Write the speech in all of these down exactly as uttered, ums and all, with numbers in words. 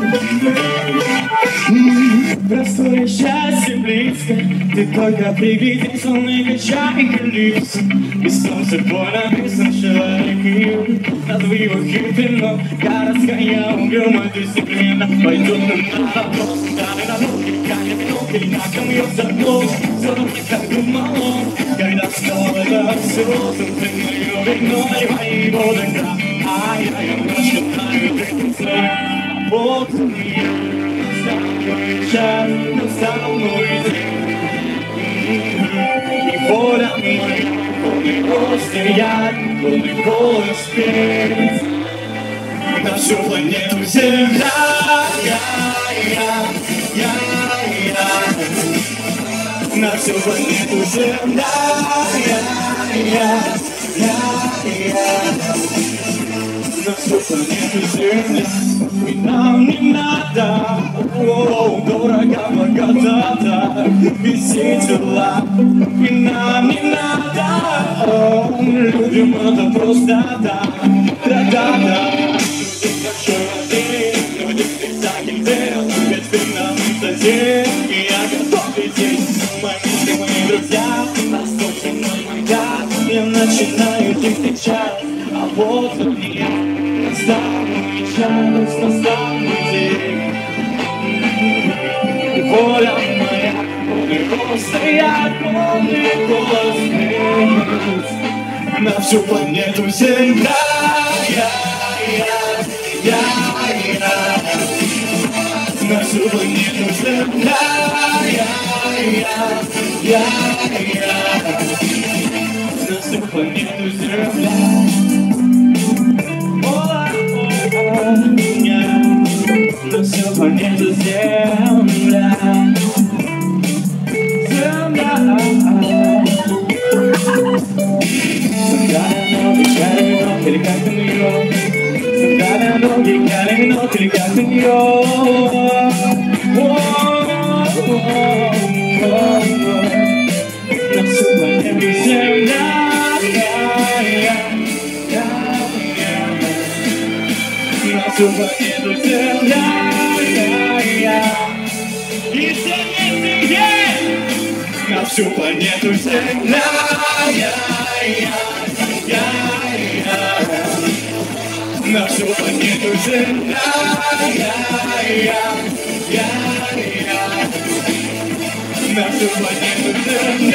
Простое счастье близко, ты только пригляди, сонный качай липс. И солнце бой написан человек, назови его хитрым, но городская угрюма дисциплина пойдет нам на вопрос. Дали на ноги, камень ног, или на камню заглох. Все равно не так думал, когда стало это все, ты мое вино и мои водока. Ай-яй, я начинаю двигаться, вот я. Настал мой день, и воля моя, полный рост стоять, полный голос петь. На всю планету Земля, я, я, я, я. На всю планету Земля, я, я, я, я. На всю планету Земля. И нам не надо, о, дорого, богата, весела. И нам не надо, о, людям это просто так, да-да-да. Люди большой воды, люди спектакль, ведь ты нам затея, и я готов лететь. Мои мысли, мои друзья, настолько мой маяк, я начинаю их встречать, а вот и я. Настал мой час, настал мой день, и воля моя, полный рост стоять, полный голос петь. На всю планету Земля, я, я, я, я. На всю планету Земля, я, я, я, я. На всю планету Земля. На всю планету Земля, Земля. Сандали ноги, кали ног, или как ты нее? Сандали ноги, кали ног, или как ты нее? На всю планету Земля. На всю планету Земля, я, я. И все на всю планету Земля, я, я, я, я. На всю планету Земля, я, я, я, я. На всю планету Земля.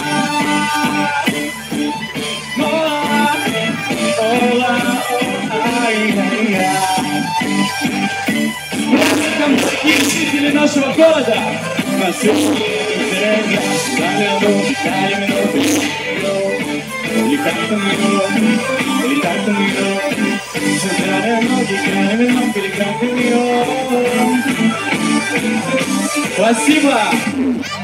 Жители нашего города, на всю Землю, дали дали минуту, или как-то минуту, или как-то минуту, дали ноги, дали минуту, или как-то минуту. Спасибо!